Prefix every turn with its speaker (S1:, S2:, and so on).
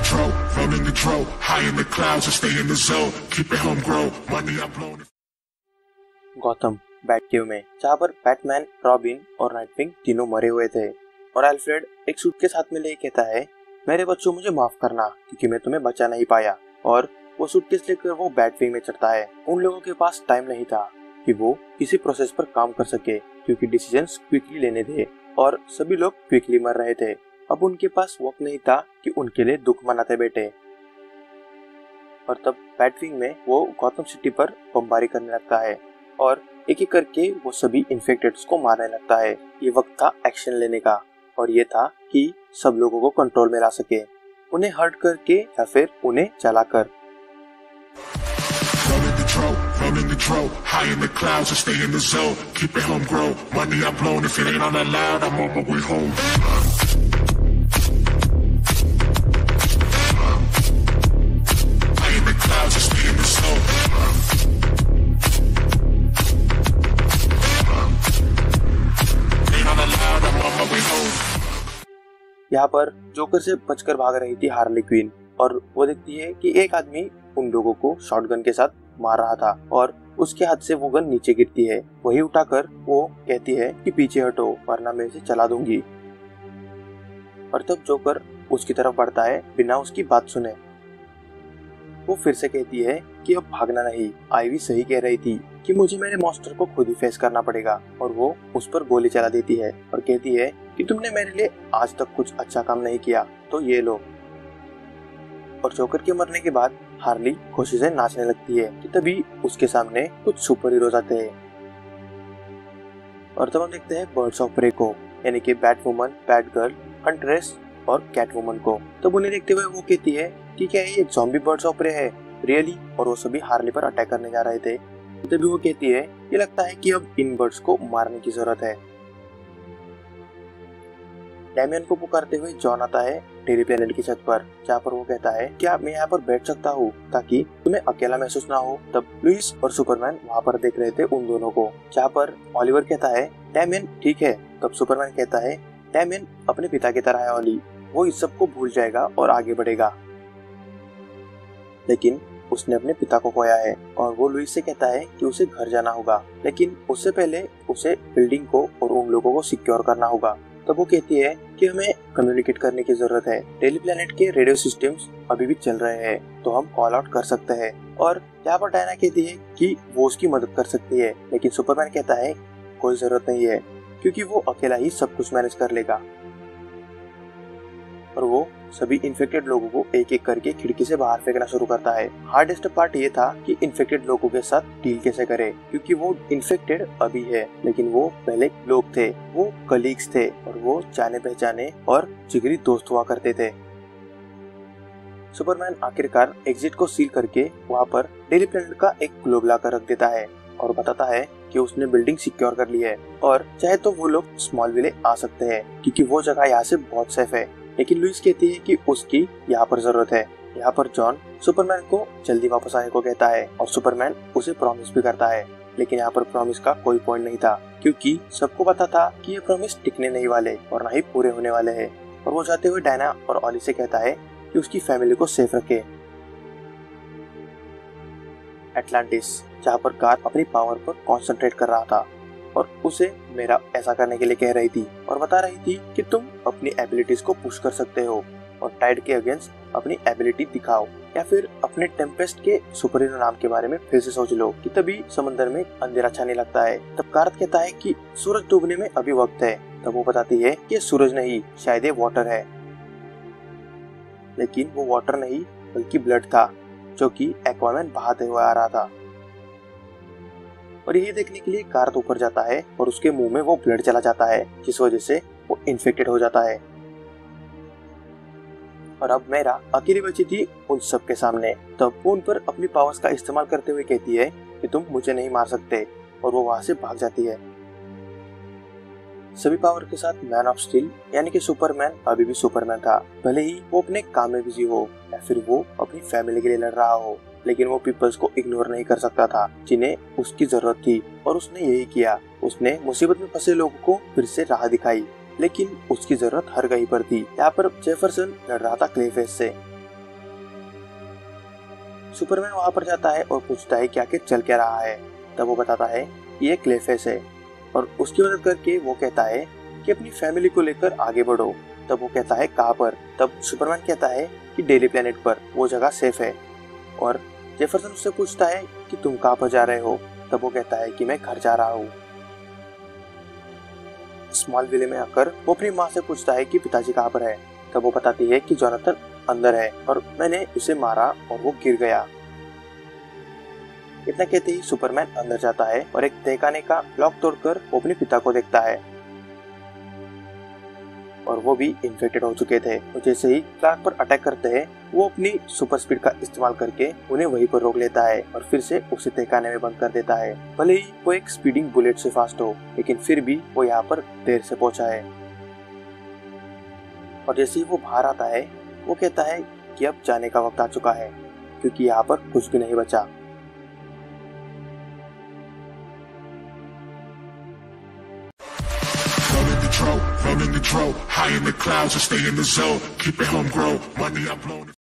S1: control, running control, high in the clouds and stay in the zone, keep it homegrown, money I'm blowing.
S2: Gotham Batcave में, जहाँ पर Batman, robin और Nightwing तीनों मरे हुए थे और अल्फ्रेड एक सूटकेस हाथ में ले कहता है, मेरे बच्चों मुझे माफ करना क्योंकि मैं तुम्हें बचा नहीं पाया। और वो सूटकेस लेकर वो बैटविंग में चढ़ता है। उन लोगों के पास टाइम नहीं था कि वो किसी प्रोसेस पर काम कर सके क्योंकि डिसीजंस क्विकली लेने थे और सभी लोग क्विकली मर रहे थे। अब उनके पास वक्त नहीं था कि उनके लिए दुख मनाते बैठे। और तब बैटविंग में वो गॉथम सिटी पर बमबारी करने लगता है और एक एक करके वो सभी इन्फेक्टेड्स को मारने लगता है। ये वक्त था एक्शन लेने का और ये था कि सब लोगों को कंट्रोल में ला सके, उन्हें हर्ट करके या फिर उन्हें जलाकर।
S1: Running control, high in the clouds and stay in the zone, keep it homegrown, money I'm blowing, if it ain't all that loud, I'm on my way home. High in the clouds and stay in the zone. Ain't all that loud, I'm on my way home.
S2: यहाँ पर joker से बचकर भाग रही थी Harley Quinn और वो देखती है कि एक आदमी उन लोगों को शॉटगन के साथ मार रहा था और उसके हाथ से वो गन नीचे गिरती है। वही उठाकर वो कहती है कि पीछे हटो वरना मैं इसे चला दूंगी। और तब जोकर उसकी तरफ बढ़ता है बिना उसकी बात सुने। वो फिर से कहती है कि अब भागना नहीं, आईवी सही कह रही थी कि मुझे मेरे मॉन्स्टर को खुद ही फेस करना पड़ेगा। और वो उस पर गोली चला देती है और कहती है कि तुमने मेरे लिए आज तक कुछ अच्छा काम नहीं किया तो ये लो। और जोकर के मरने के बाद हार्ली खुशी से नाचने लगती है कि तभी उसके सामने कुछ सुपर हीरोज आते हैं। और तब हम देखते हैं बर्ड्स ऑफ प्रे को, यानी कि बैटवुमन, बैटगर्ल, हंट्रेस और कैटवुमन को। तब उन्हें देखते हुए वो कहती है कि क्या ये ज़ॉम्बी बर्ड्स ऑफ प्रे है रियली? और वो सभी हार्ली पर अटैक करने जा रहे थे। तभी वो कहती है ये लगता है कि अब इन बर्ड्स को मारने की जरूरत है। डैमियन को पुकारते हुए जॉन आता है डेली प्लेनेट की छत पर, जहाँ पर वो कहता है क्या मैं यहाँ पर बैठ सकता हूँ ताकि तुम्हें अकेला महसूस ना हो। तब लुइस और सुपरमैन वहाँ पर देख रहे थे उन दोनों को, जहाँ पर ऑलिवर कहता है डैमियन ठीक है। तब सुपरमैन कहता है डैमियन अपने पिता की तरह है ऑली, वो इस सब को भूल जाएगा और आगे बढ़ेगा। लेकिन उसने अपने पिता को खोया है और वो लुइस से कहता है कि उसे घर जाना होगा, लेकिन उससे पहले उसे बिल्डिंग को और उन लोगों को सिक्योर करना होगा। तब वो कहती है कि हमें कम्युनिकेट करने की जरूरत है। डेली प्लेनेट के रेडियो सिस्टम्स अभी भी चल रहे हैं तो हम कॉल आउट कर सकते हैं। और यहाँ पर डायना कहती है कि वो उसकी मदद कर सकती है, लेकिन सुपरमैन कहता है कोई जरूरत नहीं है क्योंकि वो अकेला ही सब कुछ मैनेज कर लेगा। और वो सभी इन्फेक्टेड लोगों को एक एक करके खिड़की से बाहर फेंकना शुरू करता है। हार्डेस्ट पार्ट ये था कि इन्फेक्टेड लोगों के साथ डील कैसे करे, क्योंकि वो इन्फेक्टेड अभी है लेकिन वो पहले लोग थे, वो कलीग्स थे और वो जाने पहचाने और जिगरी दोस्त हुआ करते थे। सुपरमैन आखिरकार एग्जिट को सील करके वहाँ पर डेली प्लेनेट का एक ग्लोब लाकर रख देता है और बताता है कि उसने बिल्डिंग सिक्योर कर ली है और चाहे तो वो लोग स्मॉलविले आ सकते हैं क्योंकि वो जगह यहाँ से बहुत सेफ है। लेकिन लुइस कहती है कि उसकी यहाँ पर जरूरत है। यहाँ पर जॉन सुपरमैन को जल्दी वापस आने को कहता है और सुपरमैन उसे प्रॉमिस भी करता है, लेकिन यहाँ पर प्रॉमिस का कोई पॉइंट नहीं था क्योंकि सबको पता था कि ये प्रॉमिस टिकने नहीं वाले और ना ही पूरे होने वाले हैं। और वो जाते हुए डायना और ऑली से कहता है कि उसकी फैमिली को सेफ रखे। एटलांटिस, जहाँ पर कार अपनी पावर पर कॉन्सेंट्रेट कर रहा था और उसे मेरा ऐसा करने के लिए कह रही थी और बता रही थी कि तुम अपनी एबिलिटीज को पुश कर सकते हो और टाइड के अगेंस्ट अपनी एबिलिटी दिखाओ या फिर अपने टेम्पेस्ट के सुपर हीरो नाम के बारे में फिर से सोच लो। कि तभी समंदर में अंधेरा छाने लगता है। तब कारत कहता है कि सूरज डूबने में अभी वक्त है। तब वो बताती है कि सूरज नहीं, शायद ये वाटर है। लेकिन वो वाटर नहीं बल्कि ब्लड था जो कि एक्वामैन बहाते हुए आ रहा था। और यही देखने के लिए कारत ऊपर जाता है और उसके मुंह में वो ब्लड चला जाता है जिस वजह से वो इन्फेक्टेड हो जाता है। और अब मेरा अकेली बची थी उन सब के सामने। तब वो उन पर अपनी पावर्स का इस्तेमाल करते हुए कहती है कि तुम मुझे नहीं मार सकते और वो वहां से भाग जाती है। सभी पावर के साथ मैन ऑफ स्टील यानी कि सुपरमैन अभी भी सुपरमैन था, भले ही वो अपने काम में बिजी हो या फिर वो अपनी फैमिली के लिए लड़ रहा हो, लेकिन वो पीपल्स को इग्नोर नहीं कर सकता था जिन्हें उसकी जरूरत थी। और उसने यही किया। उसने मुसीबत में फंसे लोगों को फिर से राह दिखाई, लेकिन उसकी जरूरत हर कहीं पर थी। यहाँ पर जेफरसन लड़ रहा था क्लेफेस से सुपरमैन वहाँ पर जाता है और पूछता है कि आखिर चल क्या रहा है। तब वो बताता है कि ये क्लेफेस है और उसकी मदद करके वो कहता है कि अपनी फैमिली को लेकर आगे बढ़ो। तब वो कहता है कहाँ पर? तब सुपरमैन कहता है कि डेली प्लेनेट पर, वो जगह सेफ है। और जेफरसन उससे पूछता है कि तुम कहाँ पर जा रहे हो? तब वो कहता है कि मैं घर जा रहा हूँ। स्मॉल विले में आकर वो अपनी माँ से पूछता है कि पिताजी कहाँ पर है। तब वो बताती है कि जोनाथन अंदर है और मैंने उसे मारा और वो गिर गया। इतना कहते ही सुपरमैन अंदर जाता है और एक तहखाने का लॉक तोड़कर वो अपने पिता को देखता है और वो भी इन्फेक्टेड हो चुके थे। तो जैसे ही क्लार्क पर अटैक करते हैं, वो अपनी सुपर स्पीड का इस्तेमाल करके उन्हें वहीं पर रोक लेता है और फिर से उसे तहखाने में बंद कर देता है। भले ही वो एक स्पीडिंग बुलेट से फास्ट हो, लेकिन फिर भी वो यहाँ पर देर से पहुंचा है। और जैसे ही वो बाहर आता है, वो कहता है कि अब जाने का वक्त आ चुका है, क्योंकि यहाँ पर कुछ भी नहीं बचा।
S1: Running control, high in the clouds and stay in the zone. Keep it homegrown, money I'm blown.